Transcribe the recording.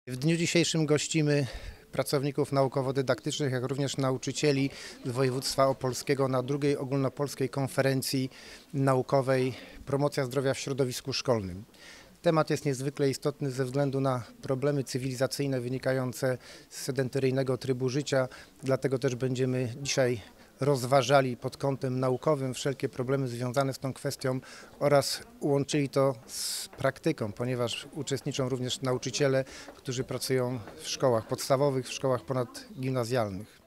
W dniu dzisiejszym gościmy pracowników naukowo-dydaktycznych, jak również nauczycieli z województwa opolskiego na drugiej ogólnopolskiej konferencji naukowej Promocja zdrowia w środowisku szkolnym. Temat jest niezwykle istotny ze względu na problemy cywilizacyjne wynikające z sedentaryjnego trybu życia, dlatego też będziemy dzisiaj rozważali pod kątem naukowym wszelkie problemy związane z tą kwestią oraz łączyli to z praktyką, ponieważ uczestniczą również nauczyciele, którzy pracują w szkołach podstawowych, w szkołach ponadgimnazjalnych.